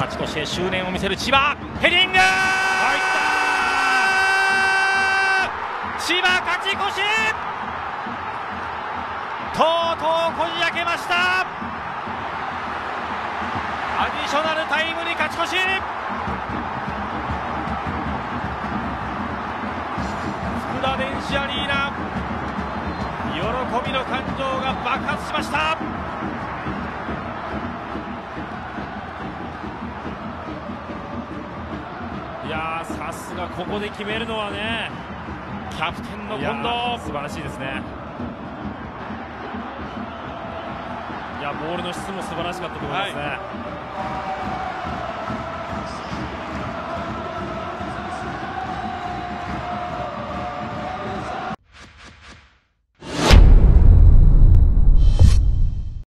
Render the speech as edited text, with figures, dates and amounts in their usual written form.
勝ち越しへ執念を見せる千葉、ヘディング、千葉勝ち越し、とうとうこじ開けました。アディショナルタイムに勝ち越し、福田電子アリーナ、喜びの感情が爆発しました。いやー、さすがここで決めるのはね、キャプテンの近藤、素晴らしいですね。いや、ボールの質も素晴らしかったと思いますね。